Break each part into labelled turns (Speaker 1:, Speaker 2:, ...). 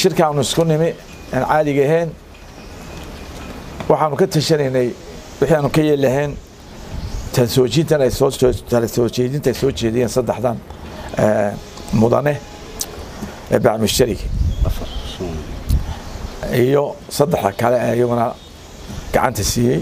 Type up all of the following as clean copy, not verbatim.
Speaker 1: shirka aanu isku nimi aan caadiga ahayn waxaanu ka tashanaynay wixii aanu ka yeelahayn taasoojiintan ay soo jeediyeen saddexdan mudane ee bacmushariki iyo saddexda kale ee iyaguna gacanta siiyey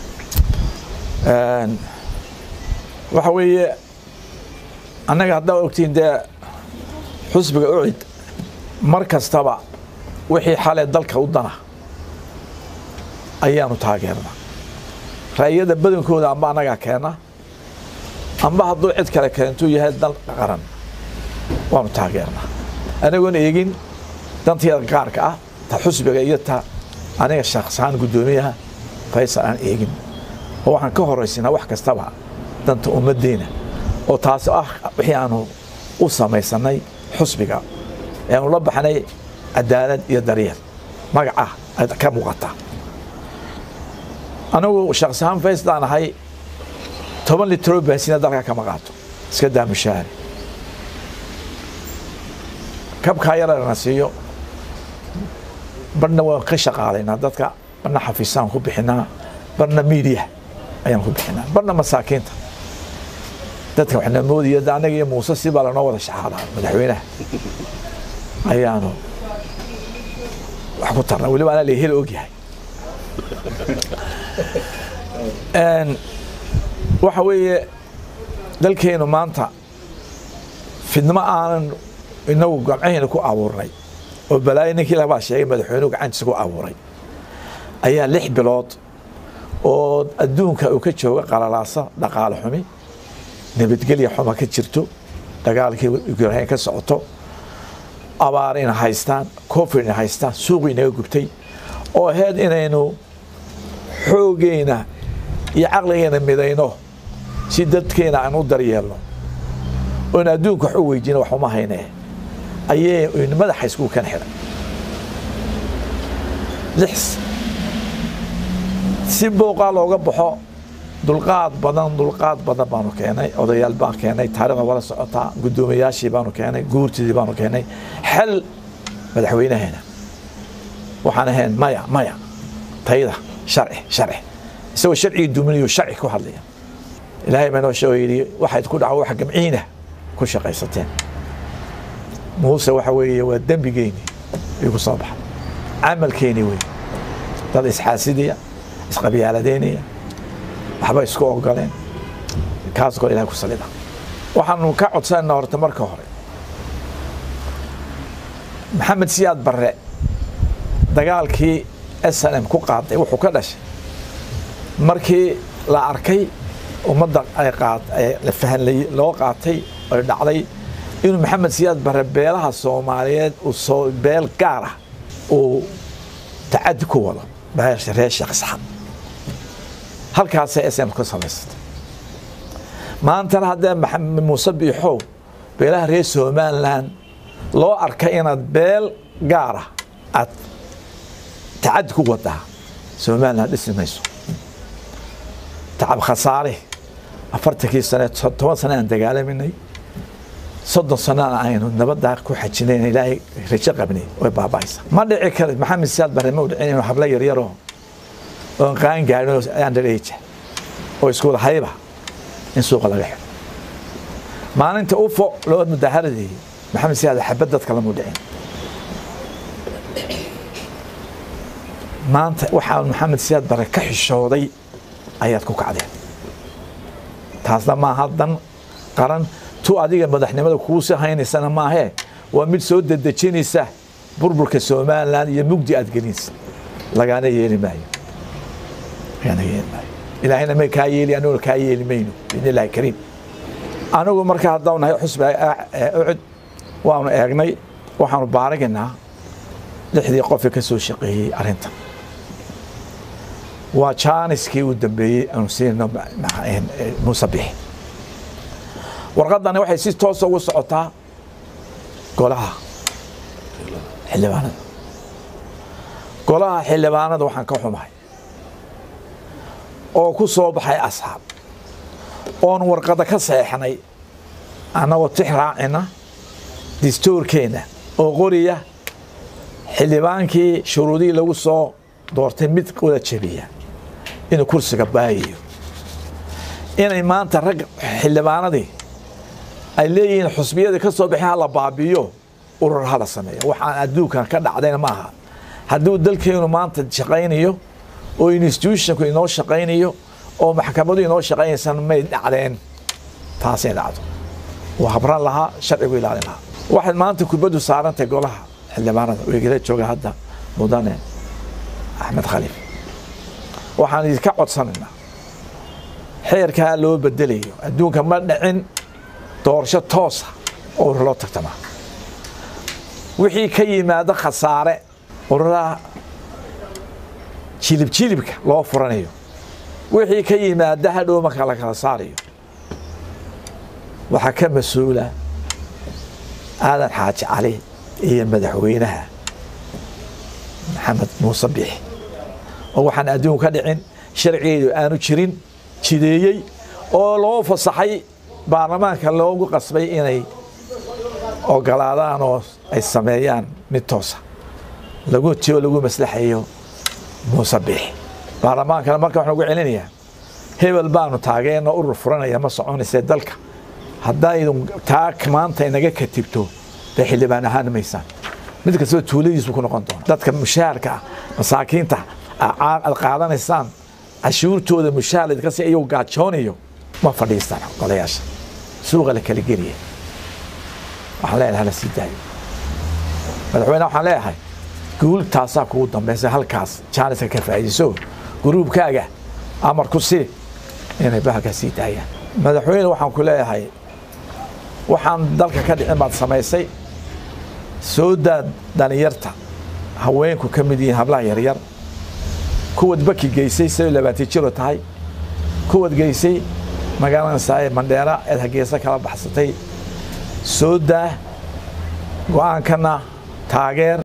Speaker 1: waxa weeye annaga haddaa ogtiin dee xusbiga ucid mar kastaba wixii xalay dalka u dana ayaanu taageernaa ra'yada badankooda amba annagaa keena amba hadduu cid kale keentuu yahay dal qaran waanu taageernaa anagoon eegin danteeda gaarka ah ta xusbiga iyo ta aniga shakhsahaan guddoomiyaha faysal aan eegin oo waxaan ka horaysinaa wax kastaba danta ummaddeena oo taasi ah wixii aanu u samaysanay xusbiga ee aanu la baxnay cadaalad iyo daryeel magaca ka muuqata anagu shakhsahaan faysal aan ahay 10 litro bensiina dalka kama qaato iska daa mushaari kabka yarana siiyo barna waan ka shaqaalaynaa dadka barna xafiisaan ku bixinaa barna media ayaan ku bixinaa barna masaakiinta dadka waxna moodiyo anaga iyo Muuse si baa lanoo wada shaqaalaa madaxweynaha ayaanu wax ku tarnaa waliba ana leeyahay ogyahay waxa weeye dalkeenu maanta fidnimo aanan inagu gamcayna ku abuurnay oo balaayo ninkii laga sheegay madaxweynuhu gacantiisa ku abuuray ayaa 6 bilood oo adduunka uu ka jooga qalalaasa dhaqaale xumi nabadgelyo xuma ka jirto dagaalkii Ukraine ka socoto abaarina haystaan covid haystaan suuqina gubtay oo heed inaynu xoogeena iyo caqligeena midayno si dadkeena aan u daryeelno oo adduunka wax u weydiino wax uma haynee ayay madaxa isku kan xiran lix si booqa looga baxo dulqaad badan baanu keenay odayaal baan keenay taariikhda wala socota guddoomiyaashii baanu keenay guurtidii baanu keenay xal madaxweynaheena waxaan ahayn maya tayda sharci isagoo sharci duminayo sharci ku hadlaya ilaahay ma noo sheegay waxaad ku dhaco wax gamciina ku shaqaysateen Muuse waxa weeye waa dambigeeni igu soo baxay amalkeeni weey dad isxaasidiya isqabiyaaladeeniya waxba isku ogoleen kaas oo ilaahay ku salida waxaanu ka codsanaa horta marka hore Maxamed Siyaad Barre dagaalkii SNM ku qaaday wuxuu ka dhashay markii la arkay ummadda ay la fahanlay loo qaatay oo dhacday inuu Maxamed Siyaad Barre beelaha Soomaaliyeed uu soo beel gaar ah oo tacaddi ku wada beesha reer shakhsan halkaas SM ku samaystay maanta hadda Maxamed Muuse Biixow beelaha reer Soomaaliland loo arkay inaad beel gaar ah aad tacaddi ku wada Soomaaliland dhismayso تعب خسارة أفرتكي سنة 10 سنة دجالمني 30 سنة عينه نبض كو حجنين إلهي رجع ابني وبابايس ما دعي كلمة محمد سياد برا مود عينه حبلا يريره وكان قاعدين عند الريج ويسكول حيبة نسوق على الحين ما أنت أوفق لو مدهر دي محمد سياد حبدت كلام مودعين ما أنت وحاول محمد سياد برا كحش شوضي ayaad ku kacdeen taasna ma hadan qaran tu adiga madaxnimada ku soo haynaysana ma ahe waa mid soo dadajinaysa burburka Soomaaliland iyo mugdi aad gelinaysa lagana yeeli maayo ilaahayna ma ka yeeli anoo ka yeeli mayno in ilaahay kariim anagu marka hadawnahay xusba ucud waanu eegnay waxaanu baaragnaa lixdii qof ka soo shaqeeyay arinta وشانسكي ودبي أنسينا مع مصبيح ورقدنا واحد سيس توصل وسعتها قولها حلبانا ده وحن كحومه أو كصوب حي أصحاب أون ورقدة كصيحني أنا وتحرعنا دستور كينا أو غورية xildhibaankii shuruudii lagu soo doortay mid wada jabiya inuu kursiga baahiyo inay maanta rag xildhibaanadii ay leeyihiin xusbiyada ka soo bixi la baabiyo urur hala sameeyo waxaan adduunkan ka dhacdayna maaha hadduu dalkeenu maanta shaqaynayo oo institutionku inoo shaqaynayo oo maxkamadu inoo shaqaynaysan may dhacdeen taasay dhacdo waa habran lahaa sharcigu ilaalin lahaa waxaad maanta kubaddu saarantay golaha xildhibaanada weegala jooga hadda mudane axmed khaliif waxaan idinka codsanaynaa xeerkaa loo bedelayo adduunka ma dhicin doorasho toosa oo urur loo tartama wixii ka yimaado khasaare ururaha jilibka loo furanayo wixii ka yimaada hadhow marka la kala saarayo waxaa ka mas-uula aadan xaaji cali iyo madaxweynaha maxamed muuse biixi oo waxaan adduun ka dhicin sharcigeedu aanu jirin jideeyey oo loo fasaxay baarlamaanka loogu qasbay inay ogolaadaan oo ay sameeyaan mid toosa lagu tiyo lagu maslaxayo muuse biixi baarlamaankana marka waxaan ugu celinayaa hebel baanu taageeno urur furanaya ma soconaysa dalka haddaydun taa maanta inaga katibto bay xildhibaan ahaan maysaan mid kastoo tuuladiisu ku noqon doona dadka mushaharka masaakiinta aad qaadanaysaan cashuurtooda mushaar idinka si iyagu gaajoonayo ma fadhiistaan golayaasha suuqa la kala geliya waxaan leeyahay hala sii daayo madaxweyne waxaan leeyahay guul taasaa kugu dambaysa halkaas jaaniska ka faa'iidayso gruubkaaga amar ku sii inay bahalka sii daayaan madaxweyne waxaan ku leeyahay waxaan dalka ka dhicin baad samaysay soo daad dhalinyarta haweenku ka mid yihiin hablaha yaryar kuwad baki geysay say 20 jiro tahay kuwad geysay magaalada saay Mandheera ee Hargeysa kala baxsatay soo daa go'aankana taageer